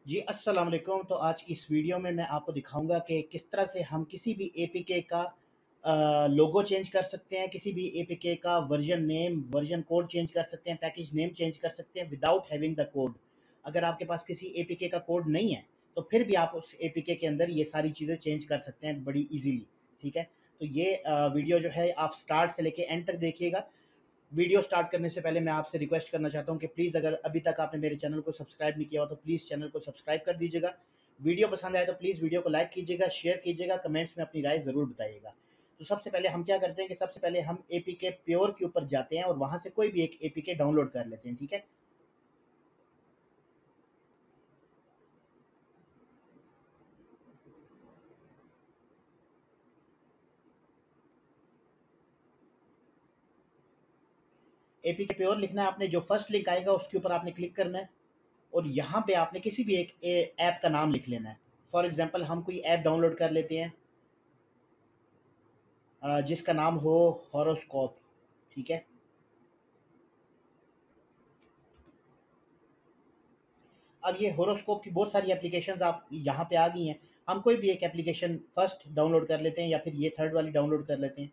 जी, अस्सलाम वालेकुम। तो आज की इस वीडियो में मैं आपको दिखाऊँगा कि किस तरह से हम किसी भी एपीके का लोगो चेंज कर सकते हैं, किसी भी एपीके का version name, version code change कर सकते हैं, पैकेज नेम चेंज कर सकते हैं विदाउट हैविंग द कोड। अगर आपके पास किसी एपीके का कोड नहीं है, तो फिर भी आप उस एपीके के अंदर ये सारी चीज़ें चेंज कर सकते हैं बड़ी ईज़िली, ठीक है? तो ये वीडियो जो है आप स्टार्ट से लेके एंड तक देखिएगा। वीडियो स्टार्ट करने से पहले मैं आपसे रिक्वेस्ट करना चाहता हूँ कि प्लीज़ अगर अभी तक आपने मेरे चैनल को सब्सक्राइब नहीं किया हो तो प्लीज़ चैनल को सब्सक्राइब कर दीजिएगा। वीडियो पसंद आए तो प्लीज़ वीडियो को लाइक कीजिएगा, शेयर कीजिएगा, कमेंट्स में अपनी राय ज़रूर बताइएगा। तो सबसे पहले हम क्या करते हैं कि सबसे पहले हम एपीके प्योर के ऊपर जाते हैं और वहाँ से कोई भी एक एपीके डाउनलोड कर लेते हैं, ठीक है? एपीके प्योर लिखना है आपने, जो फर्स्ट लिंक आएगा उसके ऊपर आपने क्लिक करना है और यहाँ पे आपने किसी भी एक ऐप का नाम लिख लेना है। फॉर एग्ज़ाम्पल हम कोई ऐप डाउनलोड कर लेते हैं जिसका नाम हो हॉरोस्कोप, ठीक है? अब ये होरोस्कोप की बहुत सारी एप्लीकेशंस आप यहाँ पे आ गई हैं। हम कोई भी एक एप्लीकेशन फर्स्ट डाउनलोड कर लेते हैं या फिर ये थर्ड वाली डाउनलोड कर लेते हैं।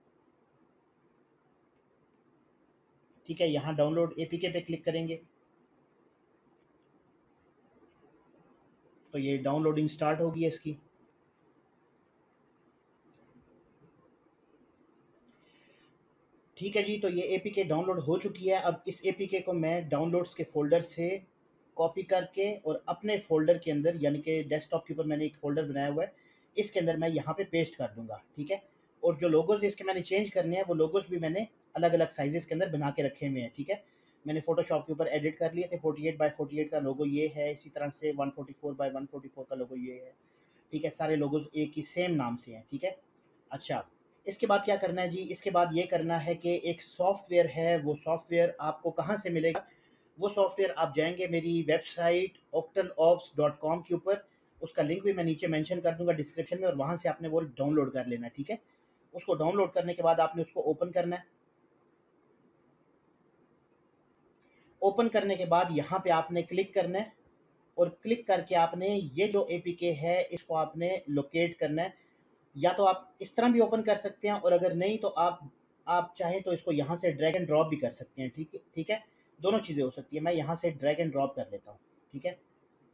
ठीक है, यहाँ डाउनलोड एपीके पे क्लिक करेंगे तो ये डाउनलोडिंग स्टार्ट होगी इसकी। ठीक है जी, तो ये एपीके डाउनलोड हो चुकी है। अब इस एपीके को मैं डाउनलोड्स के फ़ोल्डर से कॉपी करके और अपने फ़ोल्डर के अंदर यानी कि डेस्कटॉप के ऊपर मैंने एक फ़ोल्डर बनाया हुआ है, इसके अंदर मैं यहाँ पे पेस्ट कर दूँगा, ठीक है? और जो लोगोज़ इसके मैंने चेंज करने हैं, वो लोगोज़ भी मैंने अलग-अलग साइज़ेज़ के अंदर बना के रखे हुए हैं, ठीक है? मैंने फ़ोटोशॉप के ऊपर एडिट कर लिए थे, 48 बाय 48 का लोगो ये है, इसी तरह से 144 बाय 144 का लोगो ये है, ठीक है? सारे लोगोज़ एक ही सेम नाम से हैं, ठीक है? अच्छा, इसके बाद क्या करना है जी, इसके बाद ये करना है कि एक सॉफ्टवेयर है, वो सॉफ्टवेयर आपको कहाँ से मिलेगा? वो सॉफ्टवेयर आप जाएँगे मेरी वेबसाइट octalops.com के ऊपर, उसका लिंक भी मैं नीचे मेंशन कर दूँगा डिस्क्रिप्शन में और वहाँ से आपने वो डाउनलोड कर लेना है, ठीक है? उसको डाउनलोड करने के बाद आपने उसको ओपन करना है। ओपन करने के बाद यहाँ पे आपने क्लिक करना है और क्लिक करके आपने ये जो एपीके है, इसको आपने लोकेट करना है। या तो आप इस तरह भी ओपन कर सकते हैं और अगर नहीं तो आप चाहें तो इसको यहाँ से ड्रैग एंड ड्रॉप भी कर सकते हैं, ठीक है? दोनों चीज़ें हो सकती है। मैं यहाँ से ड्रैग एंड ड्रॉप कर लेता हूँ, ठीक है?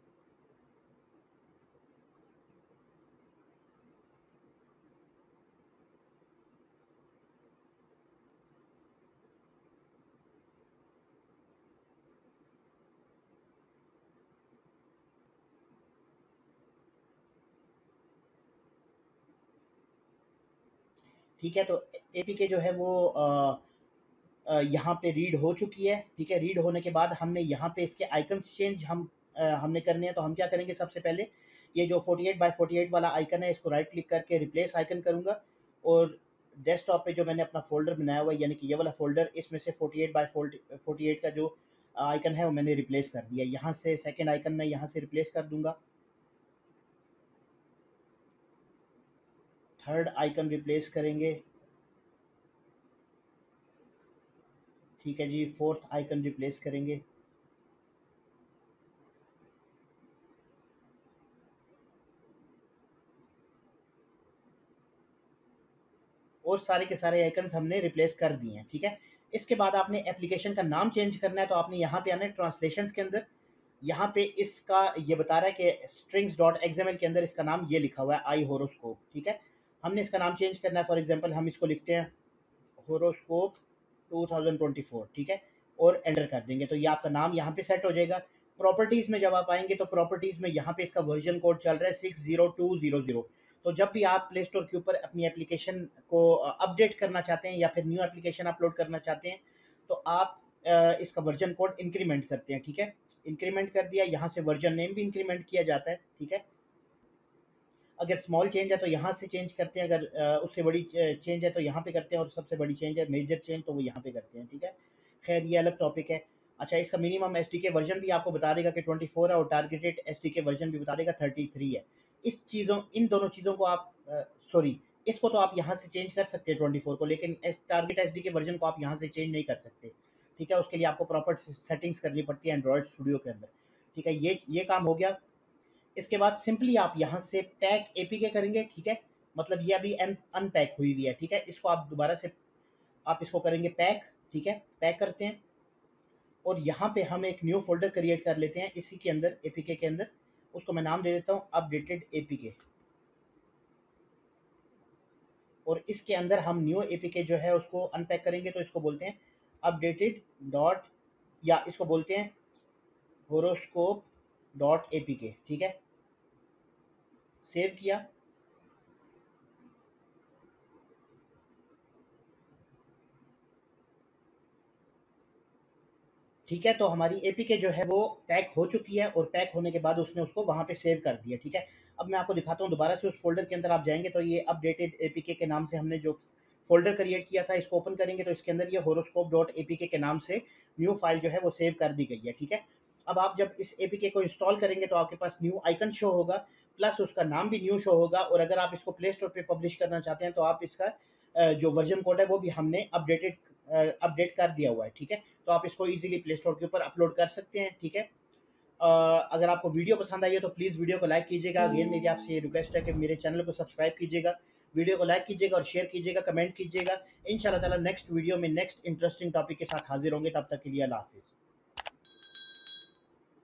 ठीक है, तो एपीके जो है वो यहाँ पे रीड हो चुकी है, ठीक है? रीड होने के बाद हमने यहाँ पे इसके आइकन्स चेंज हमने करने हैं, तो हम क्या करेंगे सबसे पहले, ये जो 48 बाय 48 वाला आइकन है, इसको राइट क्लिक करके रिप्लेस आइकन करूँगा और डेस्कटॉप पे जो मैंने अपना फ़ोल्डर बनाया हुआ है, यानी कि ये वाला फ़ोल्डर, इसमें से 48 बाय 48 का जो आइकन है, वो मैंने रिप्लेस कर दिया। यहाँ से सेकंड आइकन मैं यहाँ से रिप्लेस कर दूँगा, थर्ड आइकन रिप्लेस करेंगे, ठीक है जी, फोर्थ आइकन रिप्लेस करेंगे। और सारे के सारे आइकन्स हमने रिप्लेस कर दिए हैं, ठीक है? इसके बाद आपने एप्लीकेशन का नाम चेंज करना है, तो आपने यहाँ पे आना है ट्रांसलेशंस के अंदर। यहाँ पे इसका ये बता रहा है कि strings.xml के अंदर इसका नाम ये लिखा हुआ है आई होरोस्कोप, ठीक है? हमने इसका नाम चेंज करना है, फॉर एग्जांपल हम इसको लिखते हैं होरोस्कोप 2024, ठीक है? और एंटर कर देंगे तो ये आपका नाम यहाँ पे सेट हो जाएगा। प्रॉपर्टीज़ में जब आप आएँगे तो प्रॉपर्टीज़ में यहाँ पे इसका वर्ज़न कोड चल रहा है 60200। तो जब भी आप प्ले स्टोर के ऊपर अपनी एप्लीकेशन को अपडेट करना चाहते हैं या फिर न्यू एप्लीकेशन अपलोड करना चाहते हैं, तो आप इसका वर्ज़न कोड इंक्रीमेंट करते हैं, ठीक है? इंक्रीमेंट कर दिया, यहाँ से वर्ज़न नेम भी इंक्रीमेंट किया जाता है, ठीक है? अगर स्मॉल चेंज है तो यहाँ से चेंज करते हैं, अगर उससे बड़ी चेंज है तो यहाँ पे करते हैं और सबसे बड़ी चेंज है मेजर चेंज तो वो यहाँ पे करते हैं, ठीक है? खैर ये अलग टॉपिक है। अच्छा, इसका मिनिमम एसडीके वर्जन भी आपको बता देगा कि 24 है और टारगेटेड एसडीके वर्जन भी बता देगा 33 है। इन दोनों चीज़ों को आप सॉरी, इसको तो आप यहाँ से चेंज कर सकते हैं 24 को, लेकिन टारगेट एसडीके वर्जन को आप यहाँ से चेंज नहीं कर सकते, ठीक है? उसके लिए आपको प्रॉपर सेटिंग्स करनी पड़ती है एंड्रॉयड स्टूडियो के अंदर, ठीक है? ये काम हो गया। इसके बाद सिंपली आप यहाँ से पैक एपीके करेंगे, ठीक है। मतलब ये अभी अनपैक हुई हुई है, ठीक है। इसको आप दोबारा से आप इसको करेंगे पैक, ठीक है। पैक करते हैं और यहाँ पे हम एक न्यू फोल्डर क्रिएट कर लेते हैं इसी के अंदर, एपीके के अंदर। उसको मैं नाम दे देता हूँ अपडेटेड एपीके, और इसके अंदर हम न्यू एपीके जो है उसको अनपैक करेंगे, तो इसको बोलते हैं अपडेटेड डॉट, या इसको बोलते हैं होरोस्कोप डॉट एपीके, ठीक है। सेव किया। ठीक है, तो हमारी एपीके जो है वो पैक हो चुकी है, और पैक होने के बाद उसने उसको वहाँ पे सेव कर दिया, ठीक है। अब मैं आपको दिखाता हूँ दोबारा से उस फोल्डर के अंदर आप जाएंगे तो ये अपडेटेड एपीके के नाम से हमने जो फोल्डर क्रिएट किया था, इसको ओपन करेंगे तो इसके अंदर ये होरोस्कोप डॉट एपीके के नाम से न्यू फाइल जो है वो सेव कर दी गई है, ठीक है। अब आप जब इस एपीके को इंस्टॉल करेंगे तो आपके पास न्यू आइकन शो होगा, प्लस उसका नाम भी न्यू शो होगा, और अगर आप इसको प्ले स्टोर पर पब्लिश करना चाहते हैं तो आप इसका जो वर्जन कोड है वो भी हमने अपडेट कर दिया हुआ है, ठीक है। तो आप इसको इजीली प्ले स्टोर के ऊपर अपलोड कर सकते हैं, ठीक है। अगर आपको वीडियो पसंद आई है तो प्लीज़ वीडियो को लाइक कीजिएगा। अगेन मेरी आपसे ये रिक्वेस्ट है कि मेरे चैनल को सब्सक्राइब कीजिएगा, वीडियो को लाइक कीजिएगा और शेयर कीजिएगा, कमेंट कीजिएगा। इंशाल्लाह ताला नेक्स्ट वीडियो में नेक्स्ट इंटरेस्टिंग टॉपिक के साथ हाजिर होंगे। तब तक के लिए अल्लाह हाफिज़।